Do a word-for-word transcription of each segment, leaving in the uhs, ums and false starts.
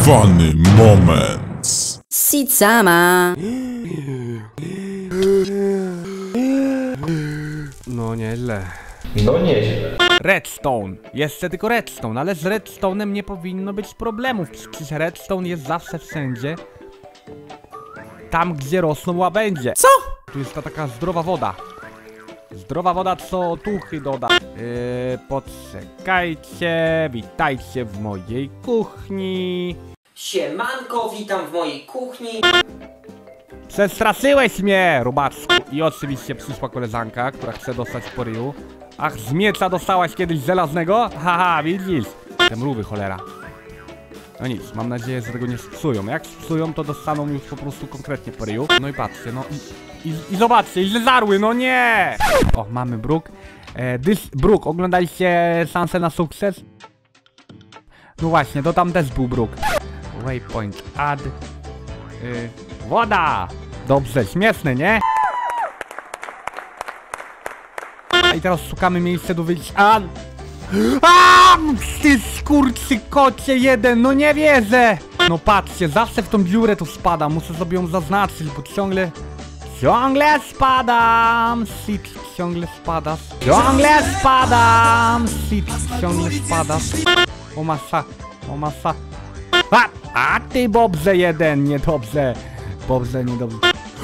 Funny moments. Seed-sama. No nieźle. No nieźle. Redstone. Jeszcze tylko redstone, ale z redstone'em nie powinno być problemów. Przecież redstone jest zawsze wszędzie. Tam, gdzie rosną łabędzie. Co? Tu jest ta taka zdrowa woda. Zdrowa woda, co tuchy doda. Yy, poczekajcie. Witajcie w mojej kuchni. Siemanko, witam w mojej kuchni. Przestraszyłeś mnie, robaczku. I oczywiście przyszła koleżanka, która chce dostać po ryju. Ach, z miecza dostałaś kiedyś żelaznego? Haha, widzisz? Te mrówy, cholera. No nic, mam nadzieję, że tego nie spsują. Jak spsują, to dostaną już po prostu konkretnie po ryju. No i patrzcie, no i, i, i zobaczcie, i zarły, no nie! O, mamy bruk. E, this bruk, oglądaliście szansę na sukces? No właśnie, to tam też był bruk. Waypoint, add. Yy, woda! Dobrze, śmieszne, nie? I teraz szukamy miejsca do wyjścia. A! A! Ty skurczy kocie jeden, no nie wierzę! No patrzcie, zawsze w tą dziurę tu spadam, muszę sobie ją zaznaczyć, bo ciągle... Ciągle spadam! Sit, ciągle spadasz. Ciągle spadam! Sit, ciągle spadasz. O masa, o masa. A! A ty Bobrze jeden, niedobrze. Bobrze, niedobrze.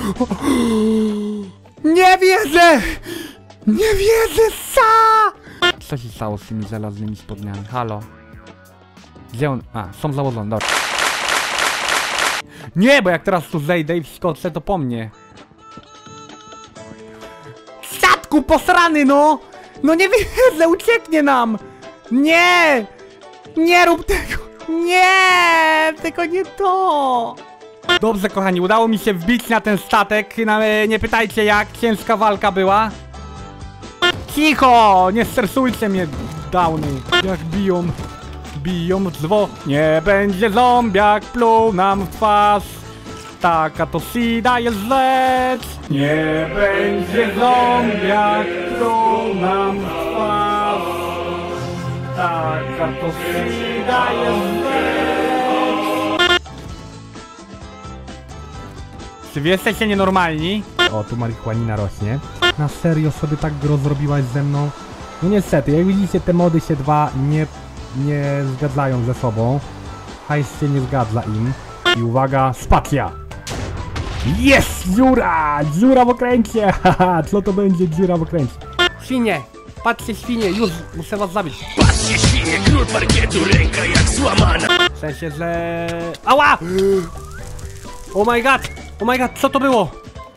Nie wierzę! Nie wierzę, sa! Co się stało z tymi żelaznymi spodniami? Halo? Gdzie on? A, są założone, dobra. Nie, bo jak teraz tu zejdę i wskoczę, to po mnie. Statku posrany, no! No nie wierzę, ucieknie nam! Nie! Nie rób tego! Nie! Tylko nie to! Dobrze, kochani, udało mi się wbić na ten statek. Nie pytajcie, jak ciężka walka była. Cicho! Nie stresujcie mnie, downy. Jak biją, biją w zwo. Nie będzie zombiak pluł nam w twarz. Taka to sida jest rzecz. Nie będzie zombiak pluł nam w twarz. Taka to sida jest rzecz. Czy wy jesteście nienormalni? O, tu marihuanina rośnie. Na serio sobie tak gro zrobiłaś ze mną? No niestety, jak widzicie, te mody się dwa nie, nie zgadzają ze sobą. Hajs się nie zgadza im. I uwaga, spacja! Jest! Dziura! Dziura w okręcie! Haha, co to będzie dziura w okręcie? Świnie! Patrzcie, świnie! Już! Muszę was zabić! Patrzcie, świnie! Król parkietu, ręka jak złamana! W sensie, że... Ała! Oh my god! Oh my god, co to było?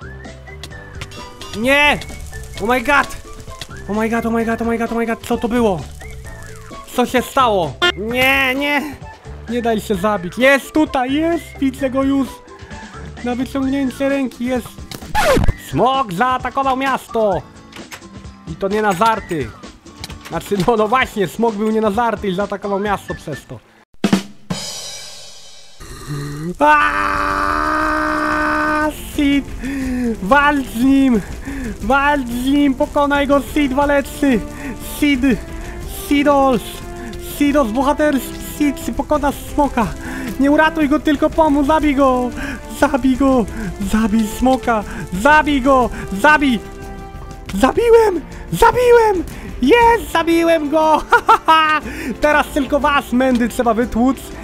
Nie! Oh my god! Oh my god, oh my god, oh my god, oh my god, co to było? Co się stało? Nie, nie! Nie daj się zabić. Jest tutaj, jest! Widzę go już! Na wyciągnięcie ręki jest... Smok zaatakował miasto! I to nie na żarty. Znaczy, no, no właśnie, smok był nie na żarty i zaatakował miasto przez to. Aaaa! Sid! Walcz z nim! Walcz z nim! Pokonaj go, Sid waleczny! Sid! Sidos! Sidos bohaterski! Sid, pokonasz smoka! Nie uratuj go, tylko pomóż! Zabij go! Zabij go! Zabij smoka! Zabij go! Zabij! Zabiłem! Zabiłem! Jest! Zabiłem go! Teraz tylko was, mędy, trzeba wytłuc!